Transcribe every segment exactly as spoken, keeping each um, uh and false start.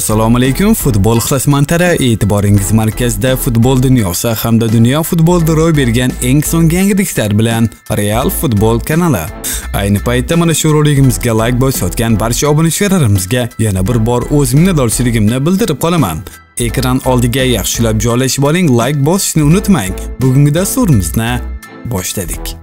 Assalomu alaykum, futbol ixlosmandlari, e'tiboringiz markazida futbol dunyosi hamda dunyo futbolida ro'y bergan eng so'nggi yangiliklar bilan Real Futbol kanali. Ayni paytda mana shu roligimizga like bosayotgan barcha obunachilarimizga yana bir bor o'z minnatdorchiligimni bildirib qolaman. Ekran oldiga yaxshilab joylashib oling, like bosishni unutmang. Bugungi dasturimizni boshladik.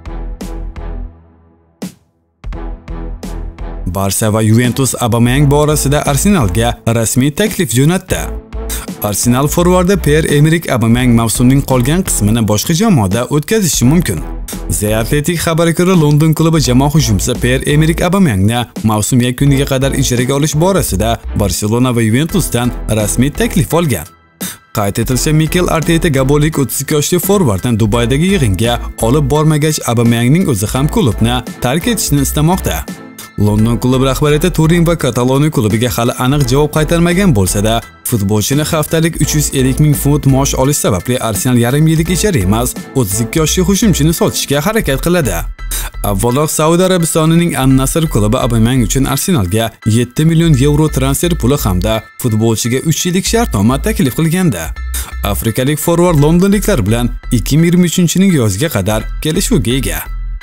Barsa va Juventus Aubameyang borasida Arsenalga rasmiy taklif jo'natdi. Arsenal forvardi Pierre-Emerick Aubameyang mavsumning qolgan qismini boshqa jamoada o'tkazishi mumkin. The Athletic xabariga ko'ra, London klubi jamoa hujumchisi Pierre-Emerick Aubameyangni mavsum yakuniga qadar ijaraga olish borasida Barcelona va Juventusdan rasmiy taklif olgan. Qayd etilishicha, Mikel Arteta gabolik o'ttiz ikki yoshli forvarddan Dubaydagi yig'inga olib bormagach, Aubameyangning o'zi ham klubni tark etishni istamoqda. London klubi rahbariyati Turin va Kataloniya klubiga hali aniq javob qaytarmagan bo'lsa-da, futbolchini haftalik uch yuz ellik ming funt maosh olish sababli Arsenal yarim yillik ijara emas, o'ttiz ikki yoshli hujumchini sotishga harakat qiladi. Avvalroq Saudiya Arabistonining An-Nasr klubi Aubameyang uchun Arsenalga yetti million yevro transfer puli hamda futbolchiga uch yillik shartnoma taklif qilganda, afrikalik forvard londonliklar bilan ikki ming yigirma uchinchi yil yozga qadar kelishuvga ega.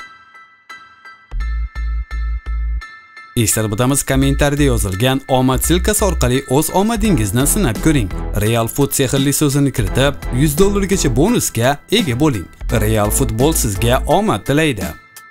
Eslatib o'tamiz, kommentariyada yozilgan omad silkasi orqali o'z omadingizni sinab ko'ring. Real Foot sehrli so'zini kiritib, yuz dollargacha bonusga ega bo'ling. Real Futbol sizga omad tilaydi.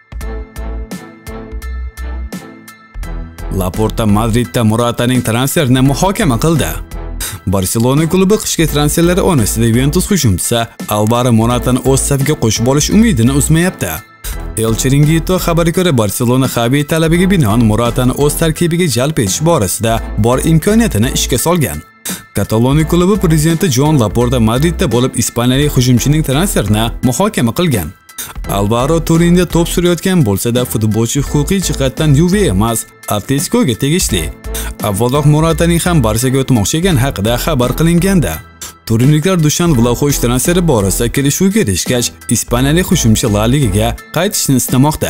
Laporta Madridda Morataning transferini muhokama qildi. Barcelona klubi qishki transferlari onasida Juventus hujumchisi Alvaro Moratani o'z safiga qo'shib olish umidini uzmayapti. El Chiringuito xabariga ko'ra, Barcelona Xavi talabiga binoan Moratani o'z tarkibiga jalb etish borasida bor imkoniyatini ishga solgan. Kataloniya klubi prezidenti Joan Laporta Madridda bo'lib ispaniyalik hujumchining transferini muhokama qilgan. Alvaro Turinda to'p surayotgan bo'lsa-da, futbolchi huquqiy jihatdan Juve emas, Atleticoga tegishli. Avvalroq Morataning ham Barsaga o'tmoqchi ekani haqida xabar qilinganda, Turinliklar Dushan Vlahovic transferi borasida kelishuvga erishgach, ispaniyalik hujumchi La Ligaga qaytishni istamoqda.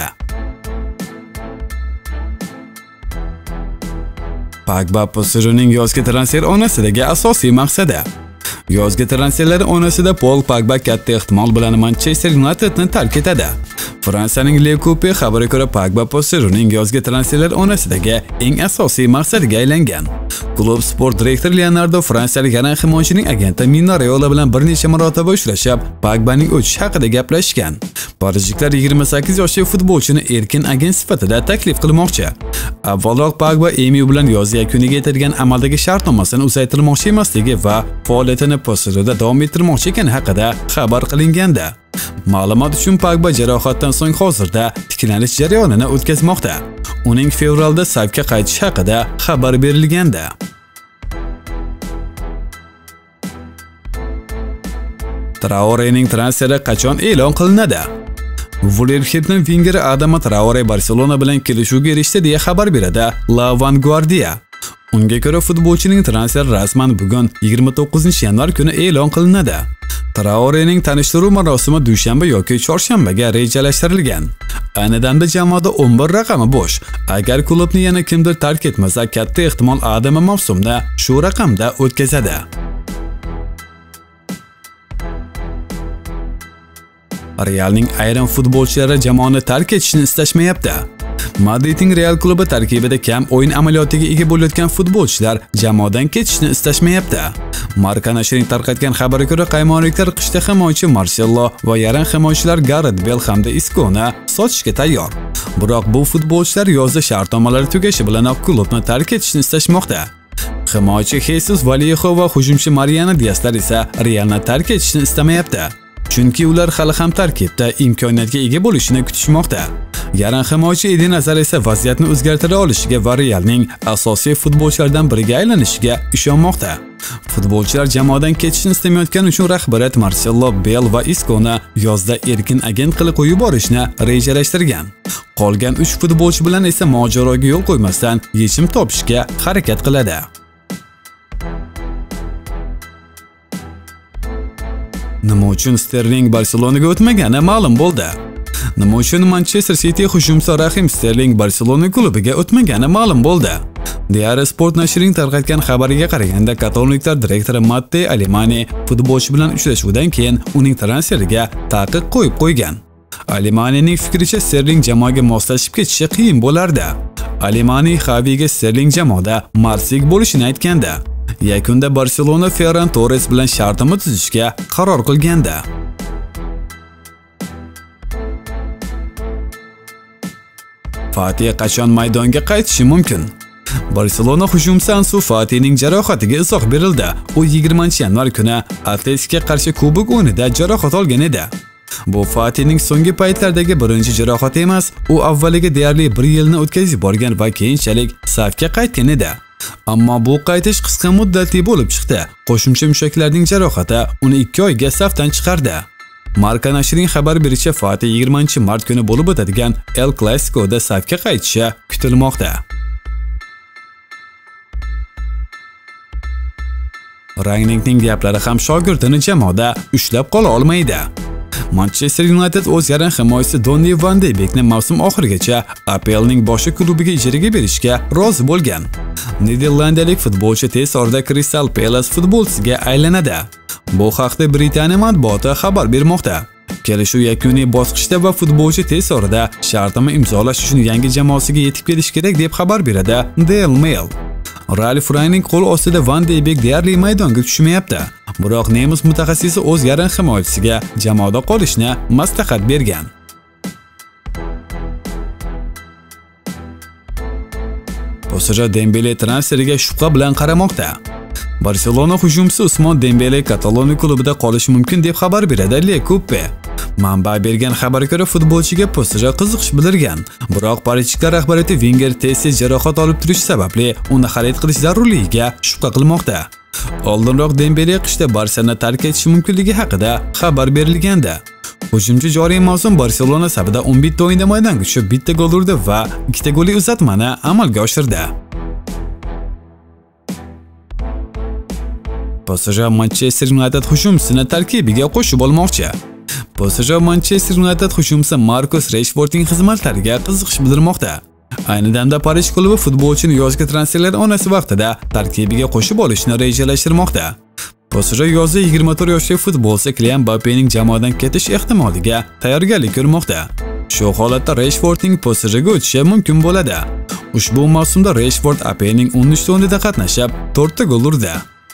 Pogba Posserining yozgi transfer onasidagi asosiy maqsadi. Yozgi transferlar onasida Paul Pogba katta ehtimol bilan Manchester Unitedni tark etadi. Fransiyaning Le Coupe xabariga ko'ra, Pogba Posserining yozgi transferlar onasidagi eng asosiy maqsadiga aylangan. Klub sport direktori Leonardo fransiyalik yarim himoyachining agenti Mino Raiola bilan bir necha marotaba uchrashib, Pogbaning o'tishi haqida gaplashgan. Parijliklar yigirma sakkiz yoshli futbolchini erkin agent sifatida taklif qilmoqchi. Avvalroq Pogba M U bilan yoz yakuniga yetilgan amaldagi shartnomasini uzaytirmoqchi emasligi va faoliyatini Posserida davom ettirmoqchi ekani haqida xabar qilinganda, ma'lumot uchun Pogba jarohatdan so'ng hozirda tiklanish jarayonini o'tkazmoqda. Uning fevralda safga qaytishi haqida xabar berilganda, Traorening transferi qachon e'lon qilinadi? Wolverhampton vingeri Adama Traore Barcelona bilan kelishuvga erishdi deya xabar beradi La Vanguardia. Unga ko'ra, futbolchining transferi rasman bugun yigirma to'qqizinchi yanvar kuni e'lon qilinadi. Traorening tanishtiruv marosimi dushanba yoki chorshanbaga rejalashtirilgan. Ayni damda jamoada o'n bir raqami bo'sh. Agar klubni yana kimdir tark etmasa, katta ehtimol Adama mavsumda shu raqamda o'tkazadi. Realning ayrim futbolchilari jamoani tark etishni istashmayapti. Madridning Real klubi tarkibida kam o'yin amaliyotiga ega bo'layotgan futbolchilar jamoadan ketishni istashmayapti. Marca nashrining tarqatgan xabarga ko'ra, qaymonliklar qishda himoyachi Marcelo va yarim himoyachilar Gareth Bale hamda Isconi sotishga tayyor. Biroq bu futbolchilar yozda shartnomalari tugashi bilanoq klubni tark etishni istashmoqda. Himoyachi Jesus Vallejo va hujumchi Mariano Diaslar esa Realni tark etishni istamayapti. Chunki ular hali ham tarkibda imkoniyatga ega bo'lishini kutishmoqda. Yarim himoyachi Eden Hazard esa vaziyatni o'zgartira olishiga va Realning asosiy futbolchilardan biriga aylanishiga ishonmoqda. Futbolchilar jamoadan ketishni istamayotgani uchun rahbariyat Marcelo, Bale va Isconi yozda erkin agent qilib qo'yib yuborishni rejalashtirgan. Qolgan uch futbolchi bilan esa mojaroga yo'l qo'ymasdan yechim topishga harakat qiladi. Nima uchun Sterling Barselonaga o'tmagani ma'lum bo'ldi. Nima uchun Manchester City hujumchisi Rahim Sterling Barselona klubiga o'tmagani ma'lum bo'ldi. Diario Sport nashrining tarqatgan xabariga qaraganda, katalonliklar direktori Matteo Alemani futbolchi bilan uchrashuvdan keyin uning transferiga taqiq qo'yib qo'ygan. Alemanining fikricha, Sterling jamoaga moslashib ketishi qiyin bo'lardi. Alemani Xaviga Sterling jamoada marslik bo'lishini aytganda, yakunda Barselona Ferran Torres bilan shartnoma tuzishga qaror qilganda. Fatih qachon maydonga qaytishi mumkin? Barselona hujumchisi Ansu Fatining jarohatiga izoh berildi. U yigirmanchi yanvar kuni Atletikga qarshi kubok o'yinida jarohat olgan edi. Bu Fatining so'nggi paytlardagi birinchi jarohati emas. U avvaliga deyarli bir yilni o'tkazib borgan va keyinchalik safga qaytgan edi. Ammo bu qaytish qisqa muddatli bo'lib chiqdi. Qo'shimcha mushaklarning jarohati uni ikki oyga safdan chiqardi. Marca nashrining xabar berishicha, Fatih yigirmanchi mart kuni bo'lib o'tadigan El Clasico'da safga qaytishi kutilmoqda. Rangnickning gaplari ham shogirdini jamoada ushlab qola olmaydi. Manchester United o'z yarim himoyachisi Donny van de Beekni mavsum oxirigacha A P L'ning boshqa klubiga ijaraga berishga rozi bo'lgan. Niderlandiyalik futbolchi tez orada Crystal Palace futbolchisiga aylanadi. Bu haqda Britaniya matbuoti xabar bermoqda. Kelishuv yakuniy bosqichda va futbolchi tez orada shartnoma imzolash uchun yangi jamoasiga yetib kelish kerak deb xabar beradi Daily Mail. Ralf Rangnick qo'l ostida Van de Beek deyarli maydonga tushmayapti. Biroq nemis mutaxassisi o'z yarim himoyachisiga jamoada qolishni maslahat bergan. P S J Dembele transferiga shubha bilan qaramoqda. Barselona hujumchisi Usmon Dembele Kataloniya klubida qolishi mumkin deb xabar beradi Le Coupe. Manba bergan xabarga ko'ra, futbolchiga P S J qiziqish bildirgan. Biroq parijliklar rahbariyati Wenger tez-tez jarohat olib turishi sababli uni xarid qilish zarurligiga shubha qilmoqda. Oldinroq Dembele qishda Barselona tark etishi mumkinligi haqida xabar berilgandi. Hujumchi joriy mavsum Barselona safida o'n bitta o'yinda maydonga tushib, bitta gol urdi va ikkita golli uzatmani amalga oshirdi. P S J Manchester United hujumchisini tarkibiga qo'shib olmoqchi. P S J Manchester United hujumchisi Marcus Rashfordning xizmatlariga qiziqish bildirmoqda. Ayni damda Parij klubi futbolchini yozgi transferlar onasi vaqtida tarkibiga qo'shib olishni rejalashtirmoqda. P S J yozda yigirma to'rt yoshli futbolchi Kylian Mbappening jamoadan ketish ehtimoliga tayyorgarlik ko'rmoqda. Shu holatda Rashfordning P S Jga o'tishi mumkin bo'ladi. Ushbu mavsumda Rashford A P L'ning o'n uchta o'yinida qatnashib, to'rtta gol urdi.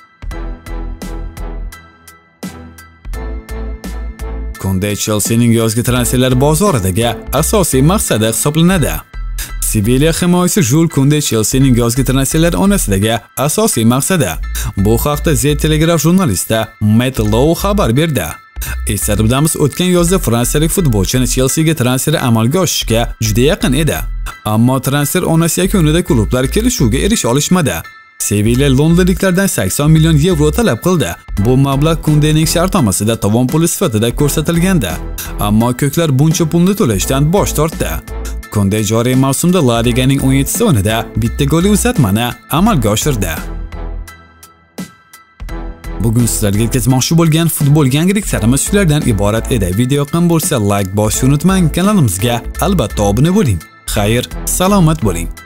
Kunde Chelseaning yozgi transferlar bozoridagi asosiy maqsadi hisoblanadi. Sevilya himoyachisi Jules Kunde Chelseaning yozgi transferlar onasidagi asosiy maqsadi. Bu haqda The Telegraph jurnalisti Matt Lowe xabar berdi. Eslatib o'tamiz, o'tgan yozda fransiyalik futbolchini Chelseaga transferi amalga oshishga juda yaqin edi. Ammo transfer onasi yakunida klublar kelishuvga erisha olishmadi. Sevilya londonliklardan sakson million yevro talab qildi. Bu mablag' Kundening shartnomasida tovon puli sifatida ko'rsatilgandi. Ammo ko'klar buncha pulni to'lashdan bosh tortdi. Kunde joriy mavsumda La Liganing o'n yettita o'yinida bitta golli uzatmani amalga oshirdi. Bugun sizlarga yetkazmoqchi bo'lgan futbol yangiliklarimiz shulardan iborat edi. Video yoqqan bo'lsa like bosishni unutmang, kanalimizga albatta obuna bo'ling. Xayr, salomat bo'ling.